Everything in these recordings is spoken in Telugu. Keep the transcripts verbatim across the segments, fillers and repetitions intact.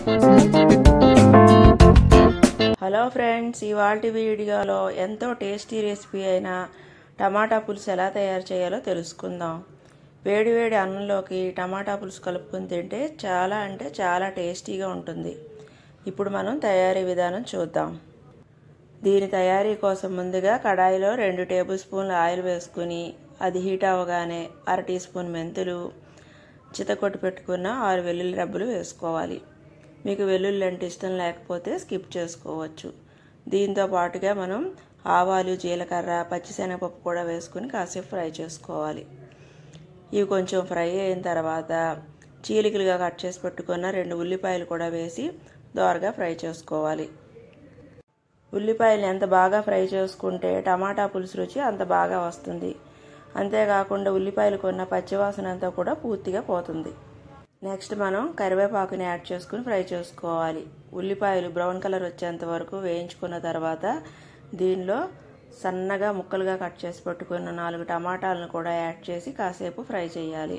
హలో ఫ్రెండ్స్, ఇవాల్టి వీడియోలో ఎంతో టేస్టీ రెసిపీ అయిన టమాటా పులుసు ఎలా తయారు చేయాలో తెలుసుకుందాం. వేడి వేడి అన్నంలోకి టమాటా పులుసు కలుపుకొని తింటే చాలా అంటే చాలా టేస్టీగా ఉంటుంది. ఇప్పుడు మనం తయారీ విధానం చూద్దాం. దీని తయారీ కోసం ముందుగా కడాయిలో రెండు టేబుల్ స్పూన్ల ఆయిల్ వేసుకుని అది హీట్ అవ్వగానే అర టీ స్పూన్ మెంతులు, చితకొట్టు పెట్టుకున్న ఆరు వెల్లుల్లి రెబ్బలు వేసుకోవాలి. మీకు వెల్లుల్లి అంటే ఇష్టం లేకపోతే స్కిప్ చేసుకోవచ్చు. దీంతో పాటుగా మనం ఆవాలు, జీలకర్ర, పచ్చిశనగపప్పు కూడా వేసుకుని కాసేపు ఫ్రై చేసుకోవాలి. ఇవి కొంచెం ఫ్రై అయిన తర్వాత చీలికలుగా కట్ చేసి పెట్టుకున్న రెండు ఉల్లిపాయలు కూడా వేసి దోరగా ఫ్రై చేసుకోవాలి. ఉల్లిపాయలు ఎంత బాగా ఫ్రై చేసుకుంటే టమాటా పులుసు రుచి అంత బాగా వస్తుంది. అంతేకాకుండా ఉల్లిపాయలు కొన్న పచ్చివాసన అంతా కూడా పూర్తిగా పోతుంది. నెక్స్ట్ మనం కరివేపాకుని యాడ్ చేసుకుని ఫ్రై చేసుకోవాలి. ఉల్లిపాయలు బ్రౌన్ కలర్ వచ్చేంత వరకు వేయించుకున్న తర్వాత దీనిలో సన్నగా ముక్కలుగా కట్ చేసి పెట్టుకున్న నాలుగు టమాటాలను కూడా యాడ్ చేసి కాసేపు ఫ్రై చేయాలి.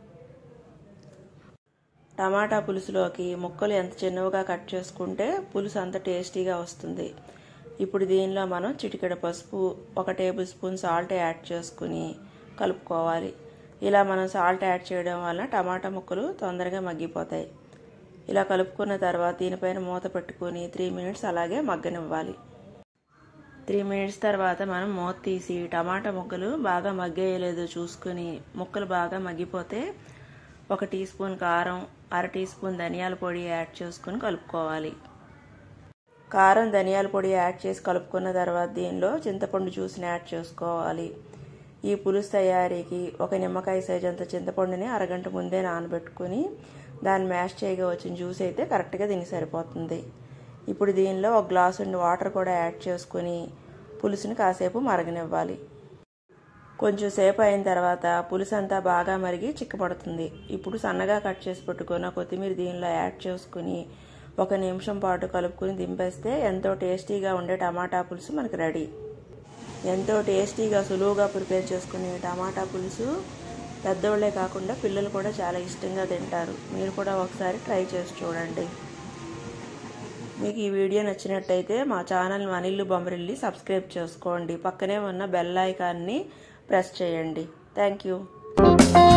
టమాటా పులుసులోకి ముక్కలు ఎంత చిన్నవిగా కట్ చేసుకుంటే పులుసు అంత టేస్టీగా వస్తుంది. ఇప్పుడు దీనిలో మనం చిటికెడు పసుపు, ఒక టేబుల్ స్పూన్ సాల్ట్ యాడ్ చేసుకుని కలుపుకోవాలి. ఇలా మనం సాల్ట్ యాడ్ చేయడం వల్ల టమాటా ముక్కలు తొందరగా మగ్గిపోతాయి. ఇలా కలుపుకున్న తర్వాత దీనిపైన మూత పెట్టుకుని త్రీ మినిట్స్ అలాగే మగ్గనివ్వాలి. త్రీ మినిట్స్ తర్వాత మనం మూత తీసి టమాటా ముక్కలు బాగా మగ్గేయలేదో చూసుకుని ముక్కలు బాగా మగ్గిపోతే ఒక టీ స్పూన్ కారం, అర టీ స్పూన్ ధనియాల పొడి యాడ్ చేసుకుని కలుపుకోవాలి. కారం, ధనియాల పొడి యాడ్ చేసి కలుపుకున్న తర్వాత దీనిలో చింతపండు జ్యూస్ని యాడ్ చేసుకోవాలి. ఈ పులుసు తయారీకి ఒక నిమ్మకాయ సైజ్ అంత చింతపండుని అరగంట ముందే నానబెట్టుకుని దాన్ని మ్యాష్ చేయగా వచ్చిన జ్యూస్ అయితే కరెక్ట్గా దీనికి సరిపోతుంది. ఇప్పుడు దీనిలో ఒక గ్లాసు వాటర్ కూడా యాడ్ చేసుకుని పులుసుని కాసేపు మరగనివ్వాలి. కొంచెం సేపు అయిన తర్వాత పులుసు అంతా బాగా మరిగి చిక్కపడుతుంది. ఇప్పుడు సన్నగా కట్ చేసి పెట్టుకున్న కొత్తిమీర దీనిలో యాడ్ చేసుకుని ఒక నిమిషం పాటు కలుపుకుని దింపేస్తే ఎంతో టేస్టీగా ఉండే టమాటా పులుసు మనకు రెడీ. ఎంతో టేస్టీగా సులువుగా ప్రిపేర్ చేసుకునే టమాటా పులుసు పెద్దోళ్లే కాకుండా పిల్లలు కూడా చాలా ఇష్టంగా తింటారు. మీరు కూడా ఒకసారి ట్రై చేసి చూడండి. మీకు ఈ వీడియో నచ్చినట్టయితే మా ఛానల్ మనిల్లు బొమ్మరిల్లి సబ్స్క్రైబ్ చేసుకోండి. పక్కనే ఉన్న బెల్ ఐకాన్ని ప్రెస్ చేయండి. Thank you.